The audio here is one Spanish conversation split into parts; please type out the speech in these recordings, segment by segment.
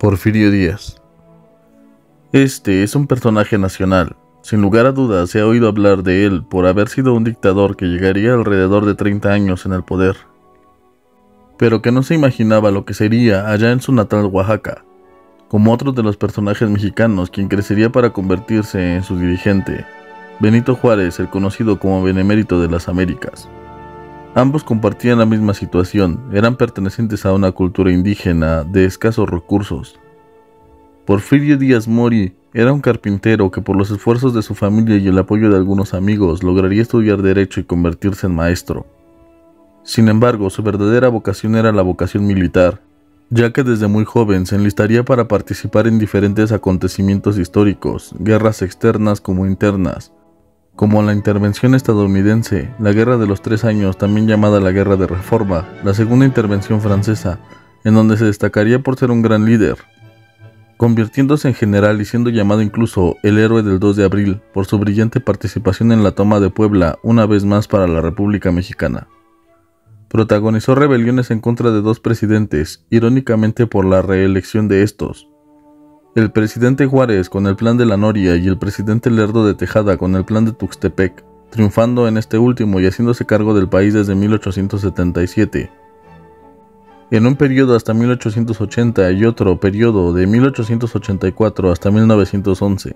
Porfirio Díaz. Este es un personaje nacional. Sin lugar a dudas se ha oído hablar de él por haber sido un dictador que llegaría alrededor de 30 años en el poder, pero que no se imaginaba lo que sería allá en su natal Oaxaca, como otros de los personajes mexicanos quien crecería para convertirse en su dirigente, Benito Juárez, el conocido como Benemérito de las Américas. Ambos compartían la misma situación, eran pertenecientes a una cultura indígena de escasos recursos. Porfirio Díaz Mori era un carpintero que por los esfuerzos de su familia y el apoyo de algunos amigos lograría estudiar Derecho y convertirse en maestro. Sin embargo, su verdadera vocación era la vocación militar, ya que desde muy joven se enlistaría para participar en diferentes acontecimientos históricos, guerras externas como internas, como la intervención estadounidense, la Guerra de los 3 Años, también llamada la Guerra de Reforma, la Segunda Intervención Francesa, en donde se destacaría por ser un gran líder, convirtiéndose en general y siendo llamado incluso el héroe del 2 de abril por su brillante participación en la toma de Puebla una vez más para la República Mexicana. Protagonizó rebeliones en contra de 2 presidentes, irónicamente por la reelección de estos. El presidente Juárez con el Plan de la Noria y el presidente Lerdo de Tejada con el Plan de Tuxtepec, triunfando en este último y haciéndose cargo del país desde 1877. En un periodo hasta 1880 y otro periodo de 1884 hasta 1911.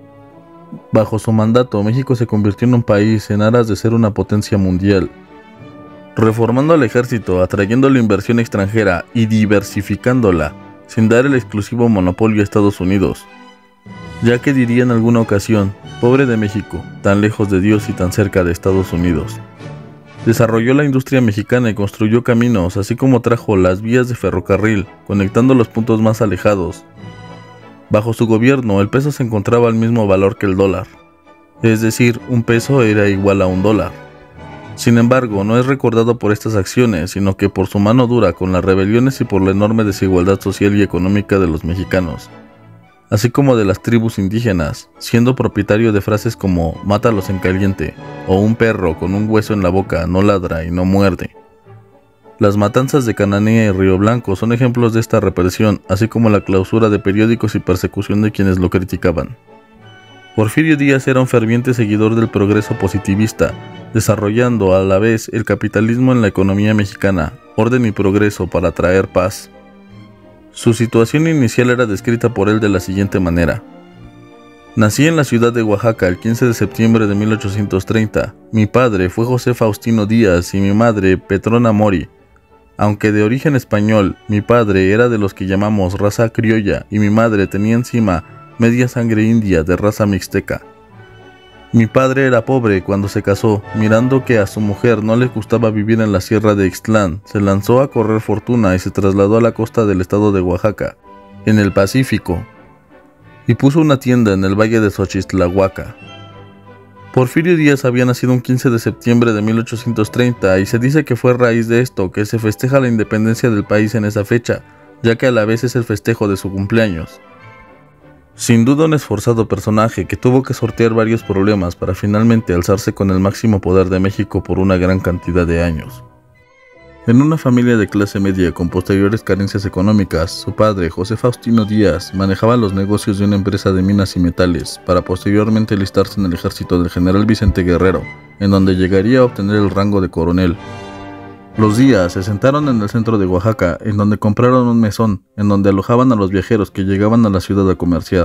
Bajo su mandato, México se convirtió en un país en aras de ser una potencia mundial, reformando al ejército, atrayendo la inversión extranjera y diversificándola, sin dar el exclusivo monopolio a Estados Unidos, ya que diría en alguna ocasión, pobre de México, tan lejos de Dios y tan cerca de Estados Unidos. Desarrolló la industria mexicana y construyó caminos, así como trajo las vías de ferrocarril, conectando los puntos más alejados. Bajo su gobierno, el peso se encontraba al mismo valor que el dólar, es decir, un peso era igual a un dólar. Sin embargo, no es recordado por estas acciones, sino que por su mano dura con las rebeliones y por la enorme desigualdad social y económica de los mexicanos, así como de las tribus indígenas, siendo propietario de frases como "mátalos en caliente" o "un perro con un hueso en la boca no ladra y no muerde". Las matanzas de Cananea y Río Blanco son ejemplos de esta represión, así como la clausura de periódicos y persecución de quienes lo criticaban. Porfirio Díaz era un ferviente seguidor del progreso positivista, desarrollando a la vez el capitalismo en la economía mexicana, orden y progreso para traer paz. Su situación inicial era descrita por él de la siguiente manera. Nací en la ciudad de Oaxaca el 15 de septiembre de 1830. Mi padre fue José Faustino Díaz y mi madre Petrona Mori. Aunque de origen español, mi padre era de los que llamamos raza criolla y mi madre tenía encima media sangre india de raza mixteca. Mi padre era pobre cuando se casó, mirando que a su mujer no le gustaba vivir en la sierra de Ixtlán, se lanzó a correr fortuna y se trasladó a la costa del estado de Oaxaca, en el Pacífico, y puso una tienda en el valle de Xochitlahuaca. Porfirio Díaz había nacido un 15 de septiembre de 1830 y se dice que fue a raíz de esto que se festeja la independencia del país en esa fecha, ya que a la vez es el festejo de su cumpleaños. Sin duda un esforzado personaje que tuvo que sortear varios problemas para finalmente alzarse con el máximo poder de México por una gran cantidad de años. En una familia de clase media con posteriores carencias económicas, su padre, José Faustino Díaz, manejaba los negocios de una empresa de minas y metales, para posteriormente alistarse en el ejército del general Vicente Guerrero, en donde llegaría a obtener el rango de coronel. Los Díaz se sentaron en el centro de Oaxaca, en donde compraron un mesón, en donde alojaban a los viajeros que llegaban a la ciudad a comerciar.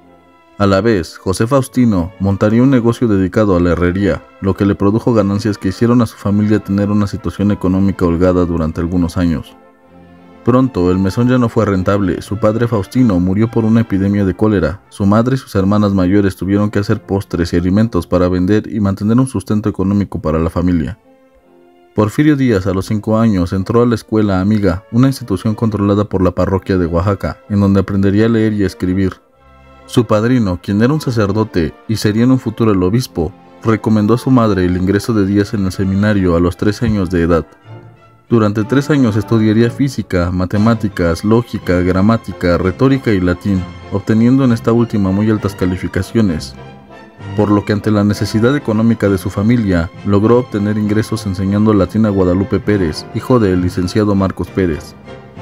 A la vez, José Faustino montaría un negocio dedicado a la herrería, lo que le produjo ganancias que hicieron a su familia tener una situación económica holgada durante algunos años. Pronto, el mesón ya no fue rentable, su padre Faustino murió por una epidemia de cólera, su madre y sus hermanas mayores tuvieron que hacer postres y alimentos para vender y mantener un sustento económico para la familia. Porfirio Díaz a los 5 años entró a la escuela Amiga, una institución controlada por la parroquia de Oaxaca, en donde aprendería a leer y a escribir. Su padrino, quien era un sacerdote y sería en un futuro el obispo, recomendó a su madre el ingreso de Díaz en el seminario a los 13 años de edad. Durante 3 años estudiaría física, matemáticas, lógica, gramática, retórica y latín, obteniendo en esta última muy altas calificaciones, por lo que ante la necesidad económica de su familia, logró obtener ingresos enseñando latín a Guadalupe Pérez, hijo del licenciado Marcos Pérez.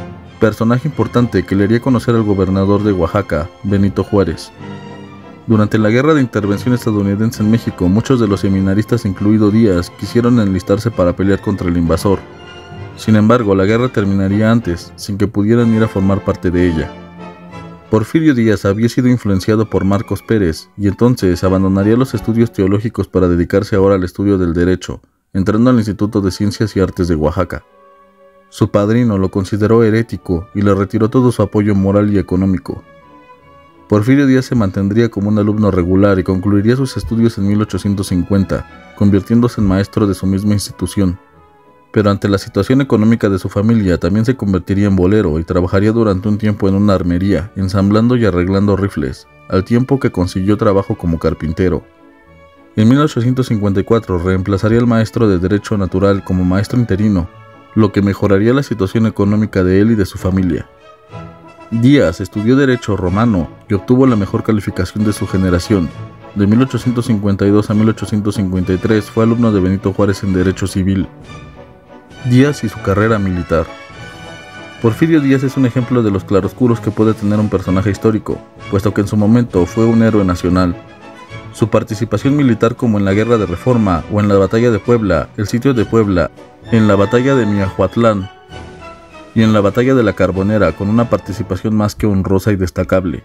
personaje importante que le haría conocer al gobernador de Oaxaca, Benito Juárez. Durante la Guerra de Intervención estadounidense en México, muchos de los seminaristas, incluido Díaz, quisieron enlistarse para pelear contra el invasor. Sin embargo, la guerra terminaría antes, sin que pudieran ir a formar parte de ella. Porfirio Díaz había sido influenciado por Marcos Pérez, y entonces abandonaría los estudios teológicos para dedicarse ahora al estudio del derecho, entrando al Instituto de Ciencias y Artes de Oaxaca. Su padrino lo consideró herético y le retiró todo su apoyo moral y económico. Porfirio Díaz se mantendría como un alumno regular y concluiría sus estudios en 1850, convirtiéndose en maestro de su misma institución. Pero ante la situación económica de su familia, también se convertiría en bolero y trabajaría durante un tiempo en una armería, ensamblando y arreglando rifles, al tiempo que consiguió trabajo como carpintero. En 1854 reemplazaría al maestro de Derecho Natural como maestro interino, lo que mejoraría la situación económica de él y de su familia. Díaz estudió Derecho Romano y obtuvo la mejor calificación de su generación. De 1852 a 1853 fue alumno de Benito Juárez en Derecho Civil. Díaz y su carrera militar. Porfirio Díaz es un ejemplo de los claroscuros que puede tener un personaje histórico, puesto que en su momento fue un héroe nacional. Su participación militar, como en la Guerra de Reforma o en la Batalla de Puebla, el Sitio de Puebla, en la Batalla de Miahuatlán y en la Batalla de la Carbonera, con una participación más que honrosa y destacable.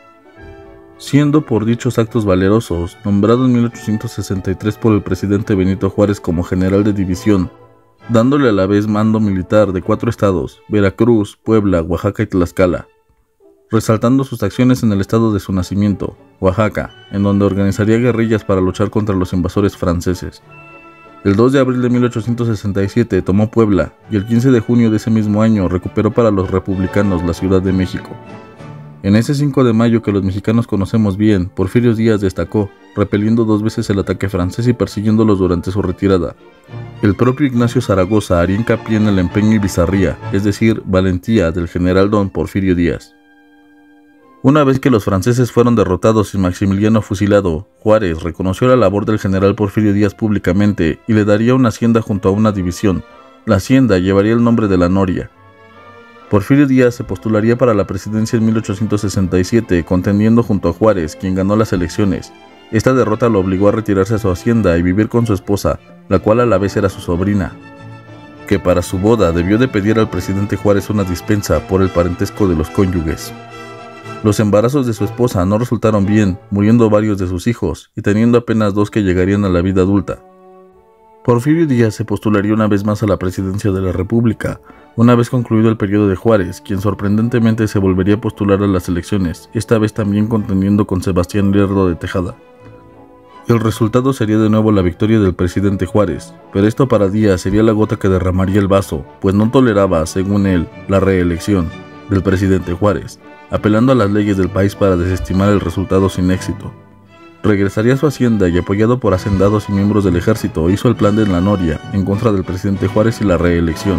Siendo por dichos actos valerosos nombrado en 1863 por el presidente Benito Juárez como general de división, dándole a la vez mando militar de 4 estados, Veracruz, Puebla, Oaxaca y Tlaxcala, resaltando sus acciones en el estado de su nacimiento, Oaxaca, en donde organizaría guerrillas para luchar contra los invasores franceses. El 2 de abril de 1867 tomó Puebla y el 15 de junio de ese mismo año recuperó para los republicanos la Ciudad de México. En ese 5 de mayo que los mexicanos conocemos bien, Porfirio Díaz destacó, repeliendo 2 veces el ataque francés y persiguiéndolos durante su retirada. El propio Ignacio Zaragoza haría hincapié en el empeño y bizarría, es decir, valentía del general don Porfirio Díaz. Una vez que los franceses fueron derrotados y Maximiliano fusilado, Juárez reconoció la labor del general Porfirio Díaz públicamente y le daría una hacienda junto a una división. La hacienda llevaría el nombre de La Noria. Porfirio Díaz se postularía para la presidencia en 1867, contendiendo junto a Juárez, quien ganó las elecciones. Esta derrota lo obligó a retirarse a su hacienda y vivir con su esposa, la cual a la vez era su sobrina, que para su boda debió de pedir al presidente Juárez una dispensa por el parentesco de los cónyuges. Los embarazos de su esposa no resultaron bien, muriendo varios de sus hijos y teniendo apenas 2 que llegarían a la vida adulta. Porfirio Díaz se postularía una vez más a la presidencia de la República, una vez concluido el periodo de Juárez, quien sorprendentemente se volvería a postular a las elecciones, esta vez también contendiendo con Sebastián Lerdo de Tejada. El resultado sería de nuevo la victoria del presidente Juárez, pero esto para Díaz sería la gota que derramaría el vaso, pues no toleraba, según él, la reelección del presidente Juárez, apelando a las leyes del país para desestimar el resultado sin éxito. Regresaría a su hacienda y, apoyado por hacendados y miembros del ejército, hizo el plan de La Noria en contra del presidente Juárez y la reelección.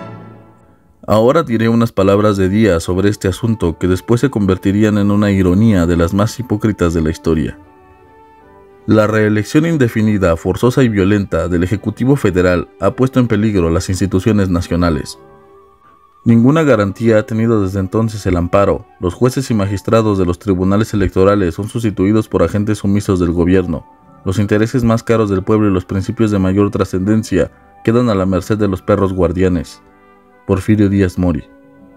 Ahora diré unas palabras de Díaz sobre este asunto que después se convertirían en una ironía de las más hipócritas de la historia. La reelección indefinida, forzosa y violenta del Ejecutivo Federal ha puesto en peligro las instituciones nacionales. Ninguna garantía ha tenido desde entonces el amparo. Los jueces y magistrados de los tribunales electorales son sustituidos por agentes sumisos del gobierno. Los intereses más caros del pueblo y los principios de mayor trascendencia quedan a la merced de los perros guardianes. Porfirio Díaz Mori.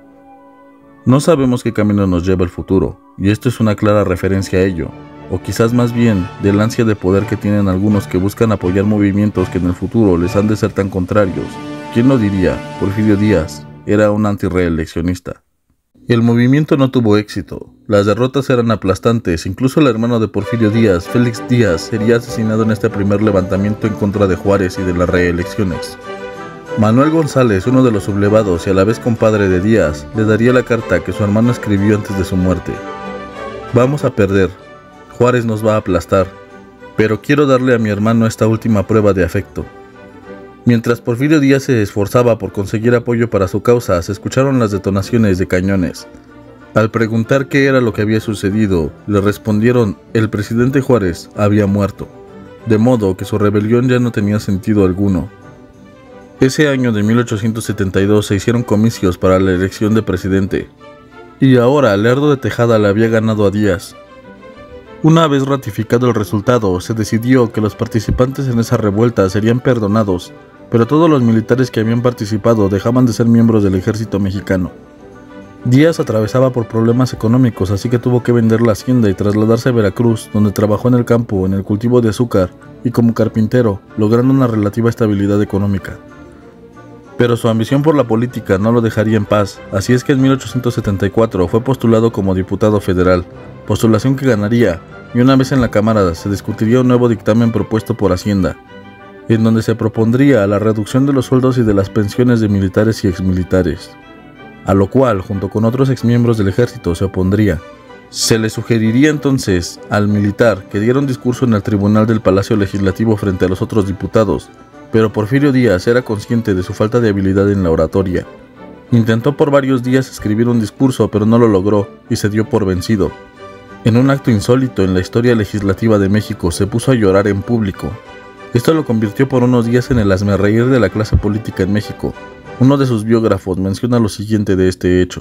No sabemos qué camino nos lleva el futuro, y esto es una clara referencia a ello, o quizás más bien del ansia de poder que tienen algunos que buscan apoyar movimientos que en el futuro les han de ser tan contrarios. ¿Quién lo diría? Porfirio Díaz era un antirreeleccionista. El movimiento no tuvo éxito, las derrotas eran aplastantes, incluso el hermano de Porfirio Díaz, Félix Díaz, sería asesinado en este primer levantamiento en contra de Juárez y de las reelecciones. Manuel González, uno de los sublevados y a la vez compadre de Díaz, le daría la carta que su hermano escribió antes de su muerte. Vamos a perder, Juárez nos va a aplastar, pero quiero darle a mi hermano esta última prueba de afecto. Mientras Porfirio Díaz se esforzaba por conseguir apoyo para su causa, se escucharon las detonaciones de cañones. Al preguntar qué era lo que había sucedido, le respondieron: el presidente Juárez había muerto, de modo que su rebelión ya no tenía sentido alguno. Ese año de 1872 se hicieron comicios para la elección de presidente, y ahora Lerdo de Tejada le había ganado a Díaz. Una vez ratificado el resultado, se decidió que los participantes en esa revuelta serían perdonados, pero todos los militares que habían participado dejaban de ser miembros del ejército mexicano. Díaz atravesaba por problemas económicos, así que tuvo que vender la hacienda y trasladarse a Veracruz, donde trabajó en el campo, en el cultivo de azúcar y como carpintero, logrando una relativa estabilidad económica. Pero su ambición por la política no lo dejaría en paz, así es que en 1874 fue postulado como diputado federal, postulación que ganaría, y una vez en la Cámara se discutiría un nuevo dictamen propuesto por Hacienda, en donde se propondría la reducción de los sueldos y de las pensiones de militares y exmilitares, a lo cual, junto con otros exmiembros del ejército, se opondría. Se le sugeriría entonces al militar que diera un discurso en el tribunal del Palacio Legislativo frente a los otros diputados, pero Porfirio Díaz era consciente de su falta de habilidad en la oratoria. Intentó por varios días escribir un discurso, pero no lo logró y se dio por vencido. En un acto insólito en la historia legislativa de México, se puso a llorar en público. Esto lo convirtió por unos días en el hazmerreír de la clase política en México. Uno de sus biógrafos menciona lo siguiente de este hecho.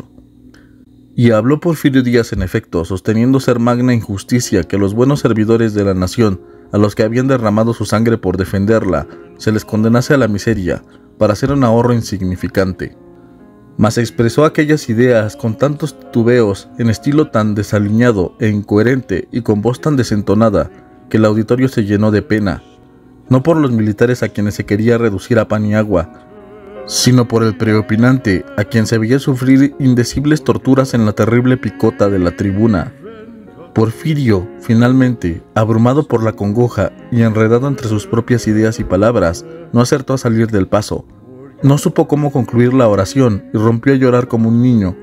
Y habló Porfirio Díaz en efecto, sosteniendo ser magna injusticia que los buenos servidores de la nación, a los que habían derramado su sangre por defenderla, se les condenase a la miseria, para hacer un ahorro insignificante. Mas expresó aquellas ideas con tantos titubeos, en estilo tan desaliñado e incoherente y con voz tan desentonada, que el auditorio se llenó de pena, no por los militares a quienes se quería reducir a pan y agua, sino por el preopinante, a quien se veía sufrir indecibles torturas en la terrible picota de la tribuna. Porfirio, finalmente, abrumado por la congoja y enredado entre sus propias ideas y palabras, no acertó a salir del paso. No supo cómo concluir la oración y rompió a llorar como un niño.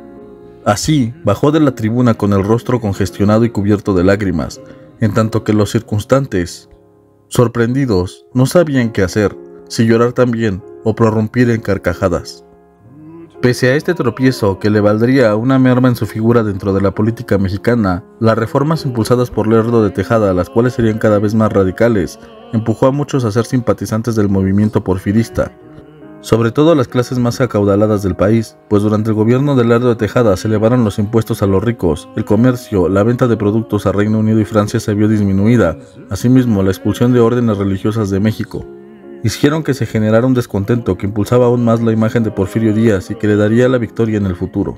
Así, bajó de la tribuna con el rostro congestionado y cubierto de lágrimas, en tanto que los circunstantes, sorprendidos, no sabían qué hacer, si llorar también o prorrumpir en carcajadas. Pese a este tropiezo que le valdría una merma en su figura dentro de la política mexicana, las reformas impulsadas por Lerdo de Tejada, las cuales serían cada vez más radicales, empujó a muchos a ser simpatizantes del movimiento porfirista, sobre todo a las clases más acaudaladas del país, pues durante el gobierno de Lerdo de Tejada se elevaron los impuestos a los ricos, el comercio, la venta de productos a Reino Unido y Francia se vio disminuida, asimismo la expulsión de órdenes religiosas de México. Hicieron que se generara un descontento que impulsaba aún más la imagen de Porfirio Díaz y que le daría la victoria en el futuro.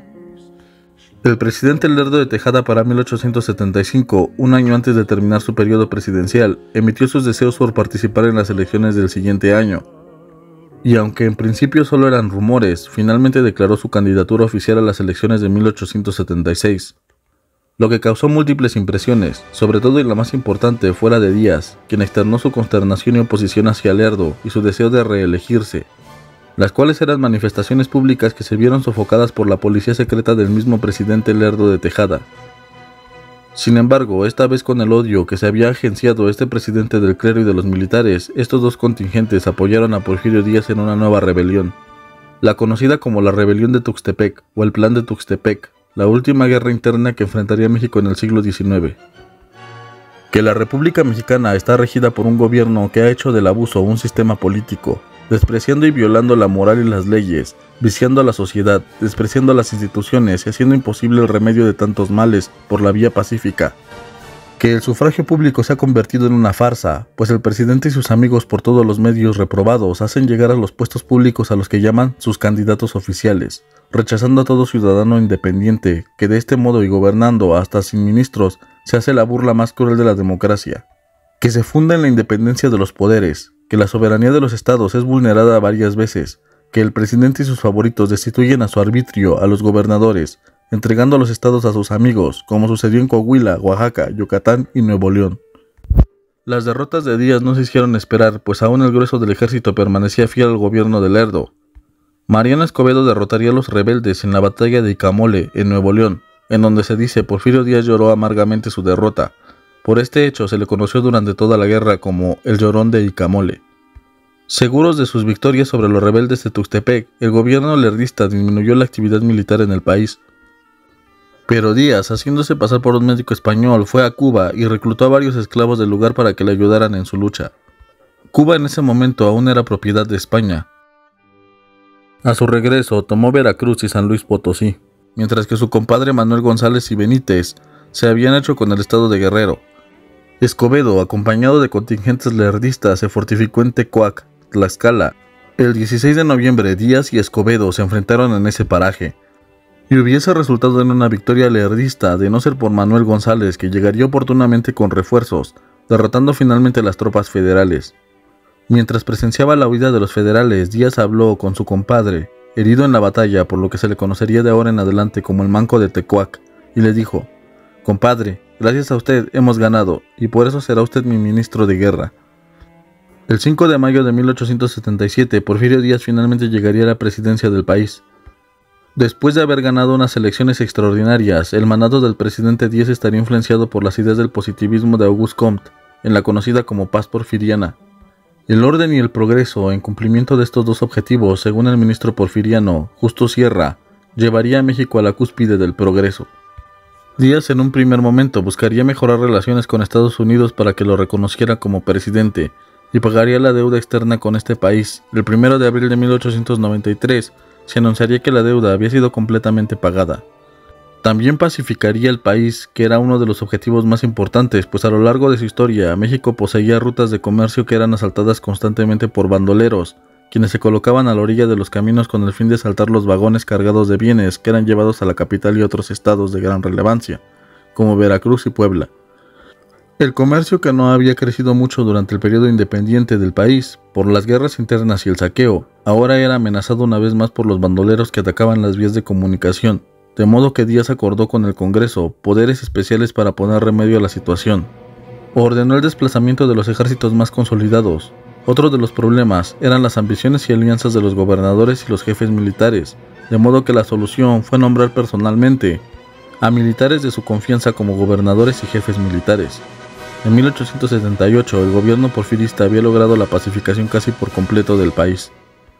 El presidente Lerdo de Tejada para 1875, un año antes de terminar su periodo presidencial, emitió sus deseos por participar en las elecciones del siguiente año. Y aunque en principio solo eran rumores, finalmente declaró su candidatura oficial a las elecciones de 1876. Lo que causó múltiples impresiones, sobre todo y la más importante fue la de Díaz, quien externó su consternación y oposición hacia Lerdo y su deseo de reelegirse, las cuales eran manifestaciones públicas que se vieron sofocadas por la policía secreta del mismo presidente Lerdo de Tejada. Sin embargo, esta vez con el odio que se había agenciado este presidente del clero y de los militares, estos dos contingentes apoyaron a Porfirio Díaz en una nueva rebelión, la conocida como la Rebelión de Tuxtepec o el Plan de Tuxtepec, la última guerra interna que enfrentaría México en el siglo XIX. Que la República Mexicana está regida por un gobierno que ha hecho del abuso un sistema político, despreciando y violando la moral y las leyes, viciando a la sociedad, despreciando a las instituciones y haciendo imposible el remedio de tantos males por la vía pacífica. Que el sufragio público se ha convertido en una farsa, pues el presidente y sus amigos por todos los medios reprobados hacen llegar a los puestos públicos a los que llaman sus candidatos oficiales, rechazando a todo ciudadano independiente, que de este modo y gobernando hasta sin ministros, se hace la burla más cruel de la democracia. Que se funda en la independencia de los poderes, que la soberanía de los estados es vulnerada varias veces, que el presidente y sus favoritos destituyen a su arbitrio a los gobernadores, entregando a los estados a sus amigos, como sucedió en Coahuila, Oaxaca, Yucatán y Nuevo León. Las derrotas de Díaz no se hicieron esperar, pues aún el grueso del ejército permanecía fiel al gobierno de Lerdo. Mariano Escobedo derrotaría a los rebeldes en la batalla de Icamole, en Nuevo León, en donde se dice Porfirio Díaz lloró amargamente su derrota. Por este hecho se le conoció durante toda la guerra como el Llorón de Icamole. Seguros de sus victorias sobre los rebeldes de Tuxtepec, el gobierno lerdista disminuyó la actividad militar en el país. Pero Díaz, haciéndose pasar por un médico español, fue a Cuba y reclutó a varios esclavos del lugar para que le ayudaran en su lucha. Cuba en ese momento aún era propiedad de España, A su regreso tomó Veracruz y San Luis Potosí, mientras que su compadre Manuel González y Benítez se habían hecho con el estado de Guerrero. Escobedo, acompañado de contingentes leerdistas, se fortificó en Tecuac, Tlaxcala. El 16 de noviembre, Díaz y Escobedo se enfrentaron en ese paraje, y hubiese resultado en una victoria leerdista de no ser por Manuel González, que llegaría oportunamente con refuerzos, derrotando finalmente a las tropas federales. Mientras presenciaba la huida de los federales, Díaz habló con su compadre, herido en la batalla, por lo que se le conocería de ahora en adelante como el Manco de Tecuac, y le dijo: «Compadre, gracias a usted hemos ganado, y por eso será usted mi ministro de guerra». El 5 de mayo de 1877, Porfirio Díaz finalmente llegaría a la presidencia del país. Después de haber ganado unas elecciones extraordinarias, el mandato del presidente Díaz estaría influenciado por las ideas del positivismo de Auguste Comte, en la conocida como paz porfiriana. El orden y el progreso, en cumplimiento de estos dos objetivos, según el ministro porfiriano Justo Sierra, llevaría a México a la cúspide del progreso. Díaz en un primer momento buscaría mejorar relaciones con Estados Unidos para que lo reconociera como presidente, y pagaría la deuda externa con este país. El 1 de abril de 1893 se anunciaría que la deuda había sido completamente pagada. También pacificaría el país, que era uno de los objetivos más importantes, pues a lo largo de su historia, México poseía rutas de comercio que eran asaltadas constantemente por bandoleros, quienes se colocaban a la orilla de los caminos con el fin de asaltar los vagones cargados de bienes que eran llevados a la capital y otros estados de gran relevancia, como Veracruz y Puebla. El comercio, que no había crecido mucho durante el periodo independiente del país, por las guerras internas y el saqueo, ahora era amenazado una vez más por los bandoleros que atacaban las vías de comunicación, de modo que Díaz acordó con el Congreso poderes especiales para poner remedio a la situación. Ordenó el desplazamiento de los ejércitos más consolidados. Otro de los problemas eran las ambiciones y alianzas de los gobernadores y los jefes militares, de modo que la solución fue nombrar personalmente a militares de su confianza como gobernadores y jefes militares. En 1878, el gobierno porfirista había logrado la pacificación casi por completo del país.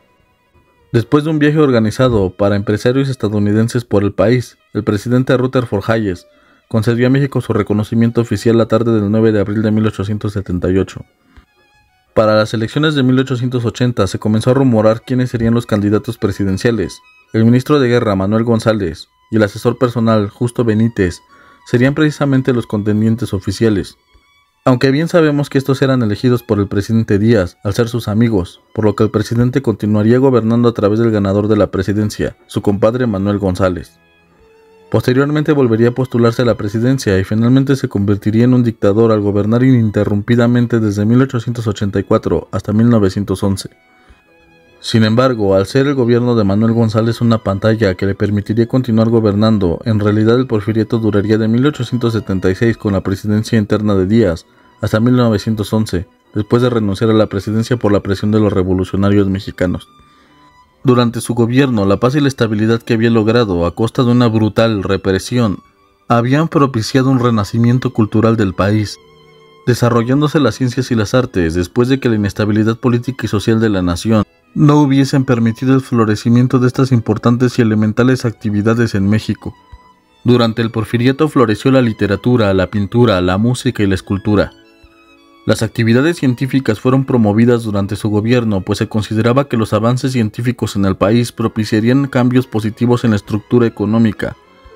Después de un viaje organizado para empresarios estadounidenses por el país, el presidente Rutherford Hayes concedió a México su reconocimiento oficial la tarde del 9 de abril de 1878. Para las elecciones de 1880 se comenzó a rumorar quiénes serían los candidatos presidenciales. El ministro de Guerra, Manuel González, y el asesor personal, Justo Benítez, serían precisamente los contendientes oficiales. Aunque bien sabemos que estos eran elegidos por el presidente Díaz al ser sus amigos, por lo que el presidente continuaría gobernando a través del ganador de la presidencia, su compadre Manuel González. Posteriormente volvería a postularse a la presidencia y finalmente se convertiría en un dictador al gobernar ininterrumpidamente desde 1884 hasta 1911. Sin embargo, al ser el gobierno de Manuel González una pantalla que le permitiría continuar gobernando, en realidad el porfiriato duraría de 1876 con la presidencia interna de Díaz hasta 1911, después de renunciar a la presidencia por la presión de los revolucionarios mexicanos. Durante su gobierno, la paz y la estabilidad que había logrado a costa de una brutal represión habían propiciado un renacimiento cultural del país, desarrollándose las ciencias y las artes después de que la inestabilidad política y social de la nación no hubiesen permitido el florecimiento de estas importantes y elementales actividades en México. Durante el porfiriato floreció la literatura, la pintura, la música y la escultura. Las actividades científicas fueron promovidas durante su gobierno, pues se consideraba que los avances científicos en el país propiciarían cambios positivos en la estructura económica.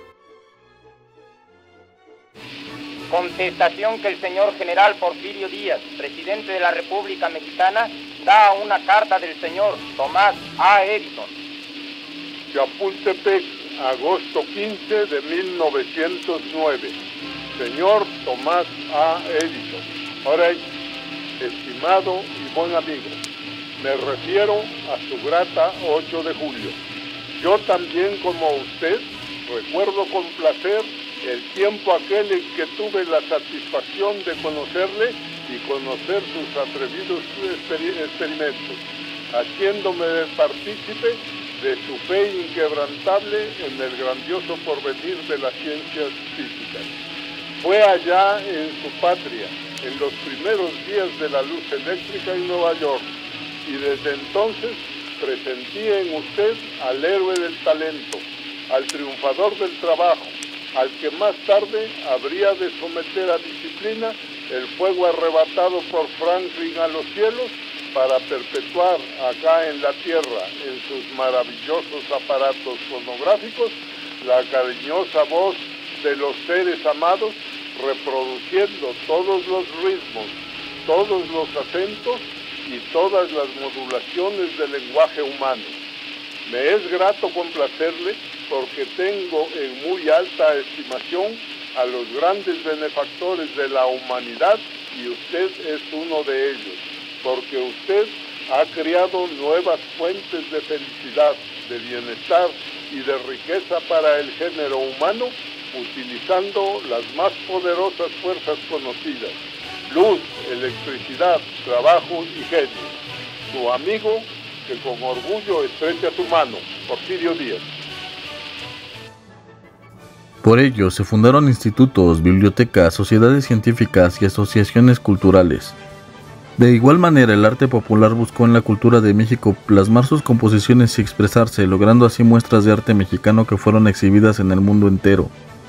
Contestación que el señor general Porfirio Díaz, presidente de la República Mexicana, da a una carta del señor Tomás A. Edison. Chapultepec, agosto 15 de 1909. Señor Tomás A. Edison. Ahora, estimado y buen amigo, me refiero a su grata 8 de julio. Yo también, como usted, recuerdo con placer el tiempo aquel en que tuve la satisfacción de conocerle y conocer sus atrevidos experimentos, haciéndome partícipe de su fe inquebrantable en el grandioso porvenir de las ciencias físicas. Fue allá en su patria, en los primeros días de la luz eléctrica en Nueva York, y desde entonces presentí en usted al héroe del talento, al triunfador del trabajo, al que más tarde habría de someter a disciplina el fuego arrebatado por Franklin a los cielos para perpetuar acá en la tierra, en sus maravillosos aparatos fonográficos, la cariñosa voz de los seres amados, reproduciendo todos los ritmos, todos los acentos y todas las modulaciones del lenguaje humano. Me es grato complacerle porque tengo en muy alta estimación a los grandes benefactores de la humanidad y usted es uno de ellos, porque usted ha creado nuevas fuentes de felicidad, de bienestar y de riqueza para el género humano, utilizando las más poderosas fuerzas conocidas: luz, electricidad, trabajo y genio. Su amigo, que con orgullo estrecha tu mano, Porfirio Díaz. Por ello, se fundaron institutos, bibliotecas, sociedades científicas y asociaciones culturales. De igual manera, el arte popular buscó en la cultura de México plasmar sus composiciones y expresarse, logrando así muestras de arte mexicano que fueron exhibidas en el mundo entero.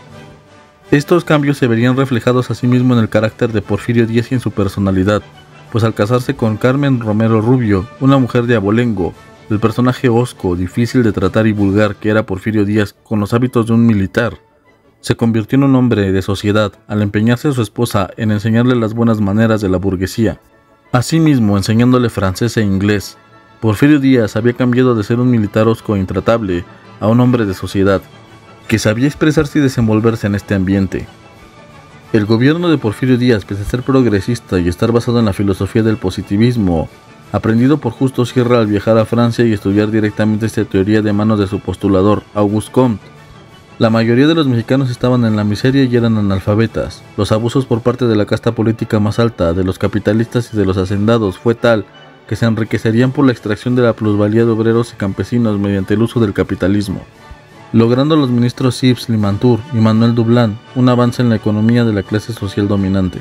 Estos cambios se verían reflejados asimismo en el carácter de Porfirio Díaz y en su personalidad, pues al casarse con Carmen Romero Rubio, una mujer de abolengo, el personaje hosco, difícil de tratar y vulgar que era Porfirio Díaz con los hábitos de un militar, se convirtió en un hombre de sociedad al empeñarse a su esposa en enseñarle las buenas maneras de la burguesía, asimismo enseñándole francés e inglés. Porfirio Díaz había cambiado de ser un militar hosco e intratable a un hombre de sociedad, que sabía expresarse y desenvolverse en este ambiente. El gobierno de Porfirio Díaz, pese a ser progresista y estar basado en la filosofía del positivismo, aprendido por Justo Sierra al viajar a Francia y estudiar directamente esta teoría de manos de su postulador, Auguste Comte, la mayoría de los mexicanos estaban en la miseria y eran analfabetas. Los abusos por parte de la casta política más alta, de los capitalistas y de los hacendados, fue tal que se enriquecerían por la extracción de la plusvalía de obreros y campesinos mediante el uso del capitalismo, logrando los ministros Yves Limantour y Manuel Dublán un avance en la economía de la clase social dominante.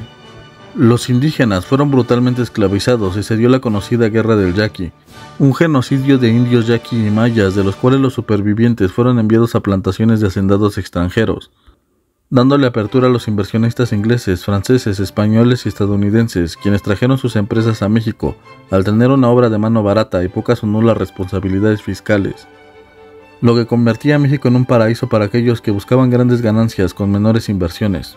Los indígenas fueron brutalmente esclavizados y se dio la conocida Guerra del Yaqui, un genocidio de indios yaqui y mayas de los cuales los supervivientes fueron enviados a plantaciones de hacendados extranjeros, dándole apertura a los inversionistas ingleses, franceses, españoles y estadounidenses, quienes trajeron sus empresas a México al tener una obra de mano barata y pocas o nulas responsabilidades fiscales, lo que convertía a México en un paraíso para aquellos que buscaban grandes ganancias con menores inversiones.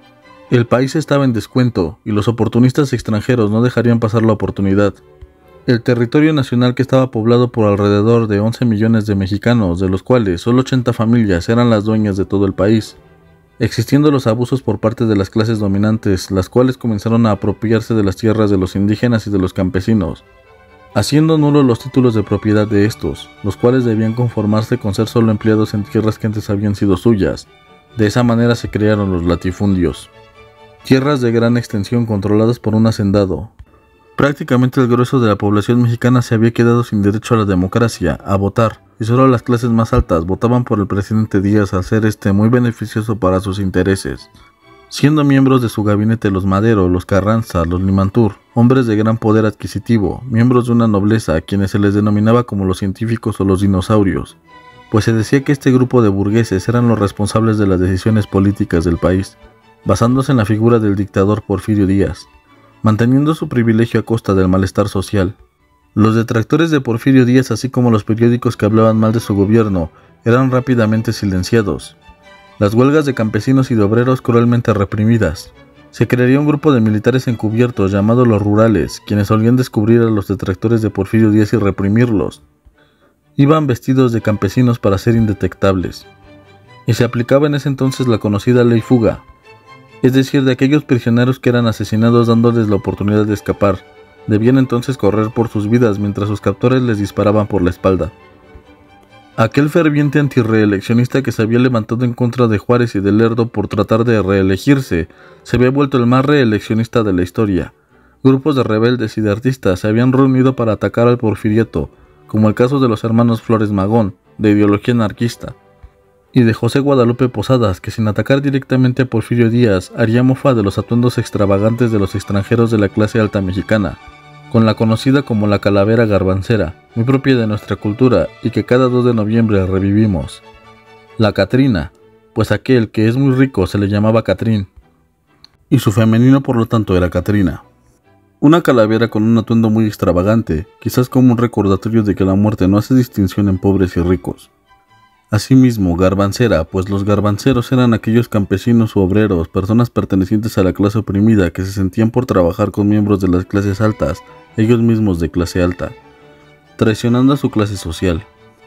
El país estaba en descuento y los oportunistas extranjeros no dejarían pasar la oportunidad. El territorio nacional, que estaba poblado por alrededor de 11 millones de mexicanos, de los cuales solo 80 familias eran las dueñas de todo el país, existiendo los abusos por parte de las clases dominantes, las cuales comenzaron a apropiarse de las tierras de los indígenas y de los campesinos, haciendo nulos los títulos de propiedad de estos, los cuales debían conformarse con ser solo empleados en tierras que antes habían sido suyas. De esa manera se crearon los latifundios, tierras de gran extensión controladas por un hacendado. Prácticamente el grueso de la población mexicana se había quedado sin derecho a la democracia, a votar, y solo las clases más altas votaban por el presidente Díaz al ser muy beneficioso para sus intereses, siendo miembros de su gabinete los Madero, los Carranza, los Limantour, hombres de gran poder adquisitivo, miembros de una nobleza a quienes se les denominaba como los científicos o los dinosaurios, pues se decía que este grupo de burgueses eran los responsables de las decisiones políticas del país, basándose en la figura del dictador Porfirio Díaz, manteniendo su privilegio a costa del malestar social. Los detractores de Porfirio Díaz, así como los periódicos que hablaban mal de su gobierno, eran rápidamente silenciados. Las huelgas de campesinos y de obreros cruelmente reprimidas. Se crearía un grupo de militares encubiertos llamados los rurales, quienes solían descubrir a los detractores de Porfirio Díaz y reprimirlos. Iban vestidos de campesinos para ser indetectables, y se aplicaba en ese entonces la conocida ley fuga, es decir, de aquellos prisioneros que eran asesinados dándoles la oportunidad de escapar, debían entonces correr por sus vidas mientras sus captores les disparaban por la espalda. Aquel ferviente antirreeleccionista que se había levantado en contra de Juárez y de Lerdo por tratar de reelegirse, se había vuelto el más reeleccionista de la historia. Grupos de rebeldes y de artistas se habían reunido para atacar al porfiriato, como el caso de los hermanos Flores Magón, de ideología anarquista, y de José Guadalupe Posadas, que sin atacar directamente a Porfirio Díaz, haría mofa de los atuendos extravagantes de los extranjeros de la clase alta mexicana, con la conocida como la calavera garbancera, muy propia de nuestra cultura y que cada 2 de noviembre revivimos. La Catrina, pues aquel que es muy rico se le llamaba Catrín, y su femenino por lo tanto era Catrina. Una calavera con un atuendo muy extravagante, quizás como un recordatorio de que la muerte no hace distinción en pobres y ricos. Asimismo, garbancera, pues los garbanceros eran aquellos campesinos u obreros, personas pertenecientes a la clase oprimida que se sentían por trabajar con miembros de las clases altas, ellos mismos de clase alta, traicionando a su clase social.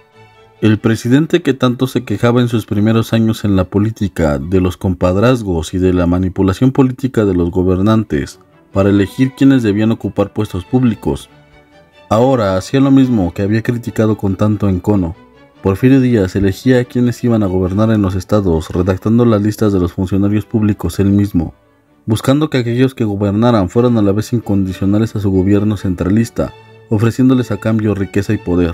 El presidente que tanto se quejaba en sus primeros años en la política de los compadrazgos y de la manipulación política de los gobernantes para elegir quienes debían ocupar puestos públicos, ahora hacía lo mismo que había criticado con tanto encono. Porfirio Díaz elegía a quienes iban a gobernar en los estados, redactando las listas de los funcionarios públicos él mismo, buscando que aquellos que gobernaran fueran a la vez incondicionales a su gobierno centralista, ofreciéndoles a cambio riqueza y poder.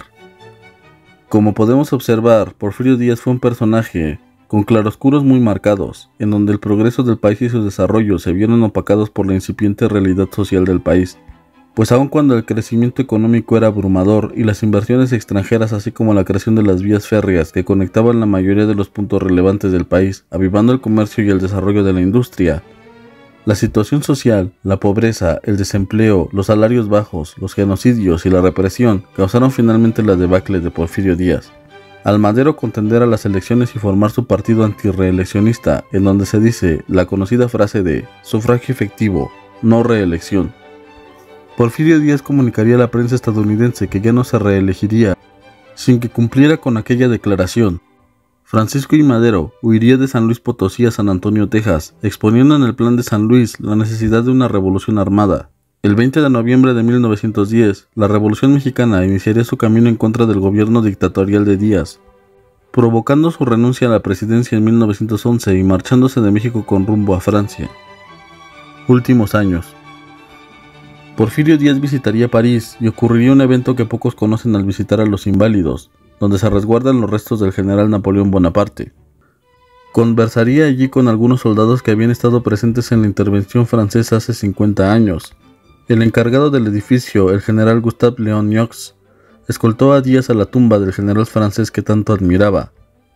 Como podemos observar, Porfirio Díaz fue un personaje con claroscuros muy marcados, en donde el progreso del país y su desarrollo se vieron opacados por la incipiente realidad social del país, pues aun cuando el crecimiento económico era abrumador y las inversiones extranjeras así como la creación de las vías férreas que conectaban la mayoría de los puntos relevantes del país, avivando el comercio y el desarrollo de la industria, la situación social, la pobreza, el desempleo, los salarios bajos, los genocidios y la represión causaron finalmente la debacle de Porfirio Díaz. Al Madero contender a las elecciones y formar su partido antirreeleccionista, en donde se dice la conocida frase de sufragio efectivo, no reelección. Porfirio Díaz comunicaría a la prensa estadounidense que ya no se reelegiría, sin que cumpliera con aquella declaración. Francisco I. Madero huiría de San Luis Potosí a San Antonio, Texas, exponiendo en el Plan de San Luis la necesidad de una revolución armada. El 20 de noviembre de 1910, la Revolución Mexicana iniciaría su camino en contra del gobierno dictatorial de Díaz, provocando su renuncia a la presidencia en 1911 y marchándose de México con rumbo a Francia. Últimos años. Porfirio Díaz visitaría París y ocurriría un evento que pocos conocen al visitar a los Inválidos, donde se resguardan los restos del general Napoleón Bonaparte. Conversaría allí con algunos soldados que habían estado presentes en la intervención francesa hace 50 años. El encargado del edificio, el general Gustave Léon Niox, escoltó a Díaz a la tumba del general francés que tanto admiraba.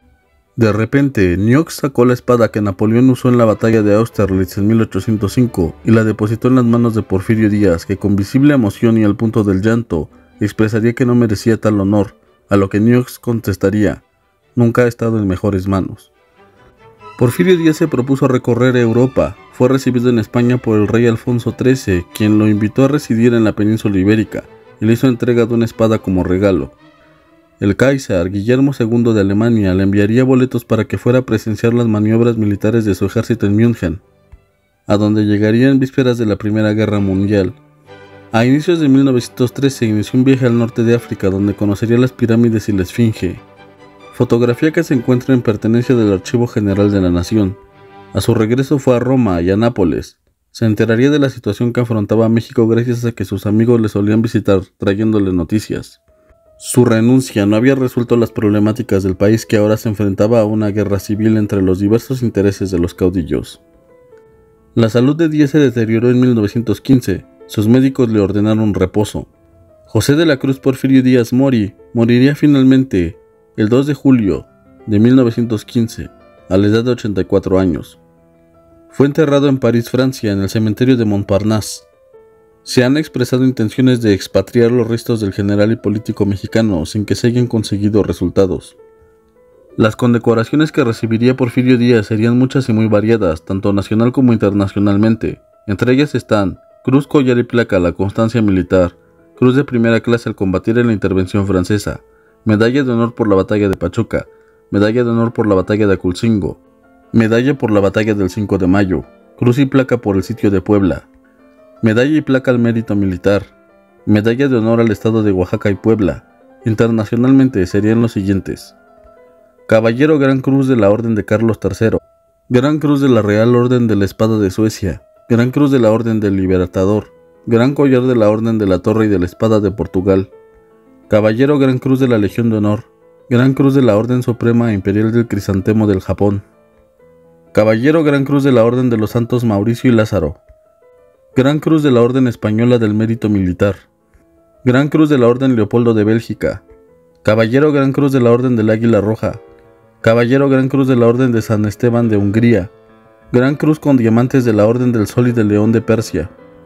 De repente, Niox sacó la espada que Napoleón usó en la batalla de Austerlitz en 1805 y la depositó en las manos de Porfirio Díaz, que con visible emoción y al punto del llanto, expresaría que no merecía tal honor, a lo que Niox contestaría: nunca ha estado en mejores manos. Porfirio Díaz se propuso recorrer Europa. Fue recibido en España por el rey Alfonso XIII, quien lo invitó a residir en la península ibérica y le hizo entrega de una espada como regalo. El Kaiser Guillermo II de Alemania le enviaría boletos para que fuera a presenciar las maniobras militares de su ejército en München, a donde llegaría en vísperas de la Primera Guerra Mundial. A inicios de 1913 inició un viaje al norte de África, donde conocería las pirámides y la Esfinge, fotografía que se encuentra en pertenencia del Archivo General de la Nación. A su regreso fue a Roma y a Nápoles. Se enteraría de la situación que afrontaba México gracias a que sus amigos le solían visitar, trayéndole noticias. Su renuncia no había resuelto las problemáticas del país, que ahora se enfrentaba a una guerra civil entre los diversos intereses de los caudillos. La salud de Díaz se deterioró en 1915. Sus médicos le ordenaron reposo. José de la Cruz Porfirio Díaz Mori moriría finalmente el 2 de julio de 1915, a la edad de 84 años. Fue enterrado en París, Francia, en el cementerio de Montparnasse. Se han expresado intenciones de expatriar los restos del general y político mexicano sin que se hayan conseguido resultados. Las condecoraciones que recibiría Porfirio Díaz serían muchas y muy variadas, tanto nacional como internacionalmente. Entre ellas están Cruz, Collar y Placa a la constancia militar, Cruz de primera clase al combatir en la intervención francesa, Medalla de honor por la batalla de Pachuca, Medalla de honor por la batalla de Aculcingo, Medalla por la batalla del 5 de mayo, Cruz y Placa por el sitio de Puebla, Medalla y placa al mérito militar, Medalla de honor al estado de Oaxaca y Puebla. Internacionalmente serían los siguientes: Caballero Gran Cruz de la Orden de Carlos III, Gran Cruz de la Real Orden de la Espada de Suecia, Gran Cruz de la Orden del Libertador, Gran Collar de la Orden de la Torre y de la Espada de Portugal, Caballero Gran Cruz de la Legión de Honor, Gran Cruz de la Orden Suprema Imperial del Crisantemo del Japón, Caballero Gran Cruz de la Orden de los Santos Mauricio y Lázaro, Gran Cruz de la Orden Española del Mérito Militar, Gran Cruz de la Orden Leopoldo de Bélgica, Caballero Gran Cruz de la Orden del Águila Roja, Caballero Gran Cruz de la Orden de San Esteban de Hungría, Gran Cruz con diamantes de la Orden del Sol y del León de Persia,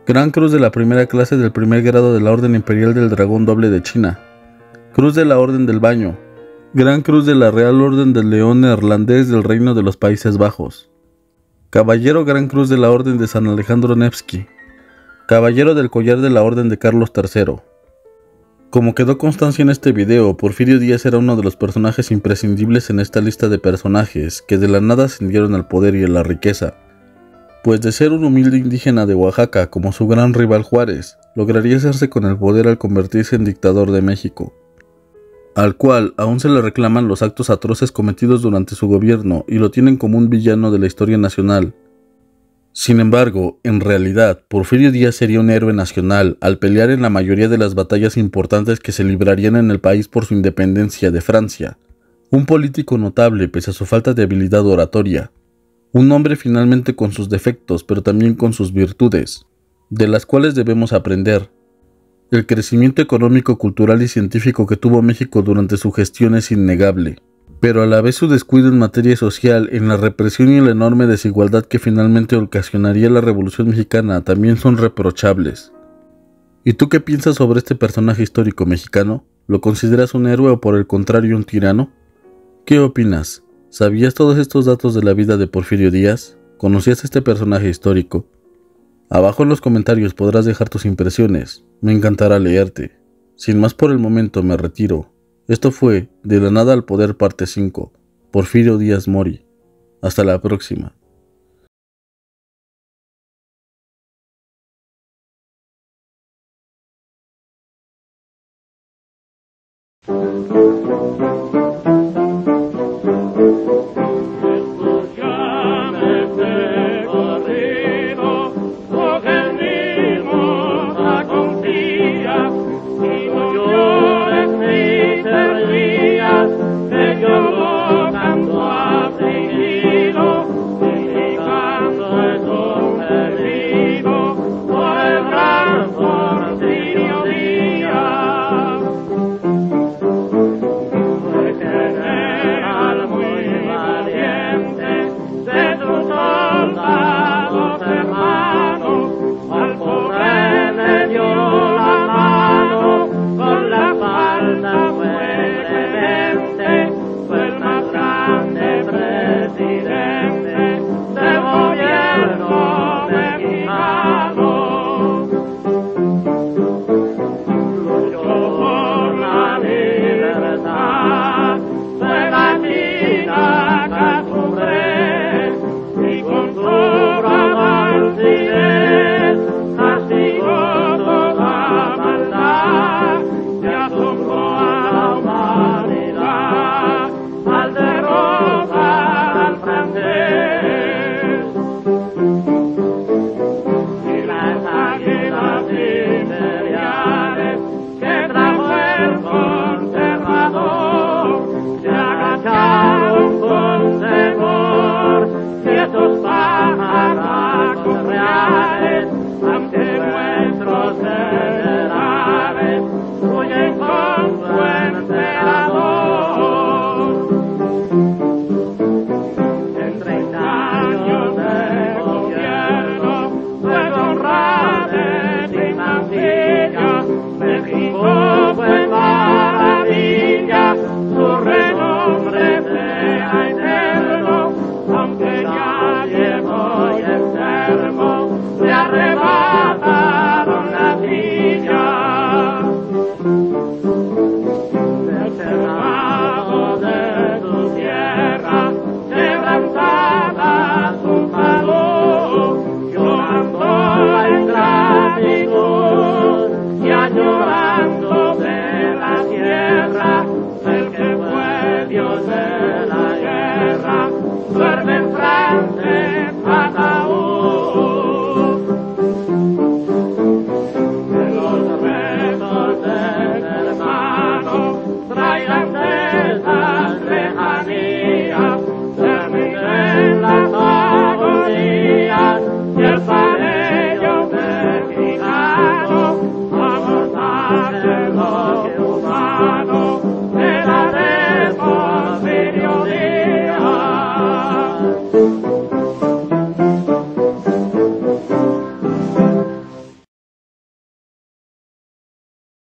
Gran Cruz de la Primera Clase del Primer Grado de la Orden Imperial del Dragón Doble de China, Cruz de la Orden del Baño, Gran Cruz de la Real Orden del León Neerlandés del Reino de los Países Bajos, Caballero Gran Cruz de la Orden de San Alejandro Nevsky, Caballero del Collar de la Orden de Carlos III. Como quedó constancia en este video, Porfirio Díaz era uno de los personajes imprescindibles en esta lista de personajes que de la nada ascendieron al poder y a la riqueza, pues de ser un humilde indígena de Oaxaca como su gran rival Juárez, lograría hacerse con el poder al convertirse en dictador de México, al cual aún se le reclaman los actos atroces cometidos durante su gobierno y lo tienen como un villano de la historia nacional. Sin embargo, en realidad, Porfirio Díaz sería un héroe nacional al pelear en la mayoría de las batallas importantes que se librarían en el país por su independencia de Francia, un político notable pese a su falta de habilidad oratoria, un hombre finalmente con sus defectos pero también con sus virtudes, de las cuales debemos aprender. El crecimiento económico, cultural y científico que tuvo México durante su gestión es innegable, pero a la vez su descuido en materia social, en la represión y en la enorme desigualdad que finalmente ocasionaría la Revolución Mexicana también son reprochables. ¿Y tú qué piensas sobre este personaje histórico mexicano? ¿Lo consideras un héroe o por el contrario un tirano? ¿Qué opinas? ¿Sabías todos estos datos de la vida de Porfirio Díaz? ¿Conocías a este personaje histórico? Abajo en los comentarios podrás dejar tus impresiones, me encantará leerte. Sin más por el momento me retiro. Esto fue De la Nada al Poder parte 5, Porfirio Díaz Mori. Hasta la próxima.